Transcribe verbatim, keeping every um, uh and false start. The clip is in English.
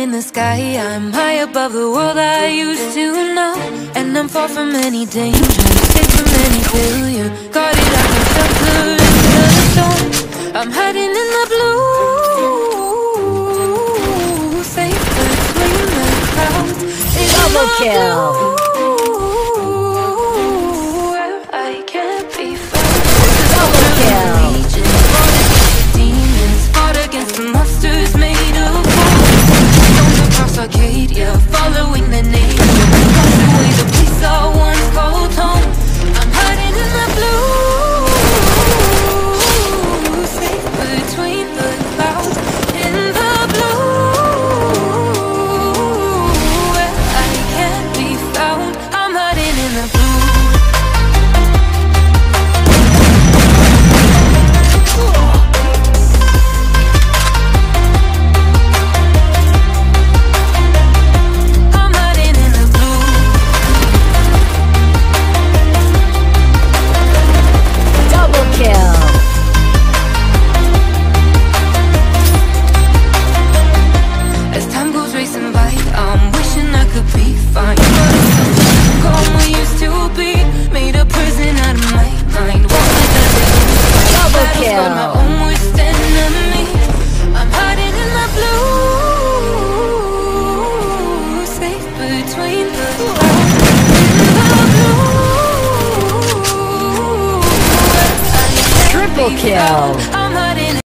in the sky, I'm high above the world I used to know. And I'm far from any danger, safe from any failure. Guarded, I can shelter in the storm. I'm hiding in the blue, safe between the clouds. Double kill. Where I can't be found. Double kill. Demons fought against the monsters made of gold. Stones across Arcadia, following the nature. Wash away the place I once called home. I'm hiding in the blue, safe between the clouds. In the blue, where I can't be found. I'm hiding in the blue. Triple kill.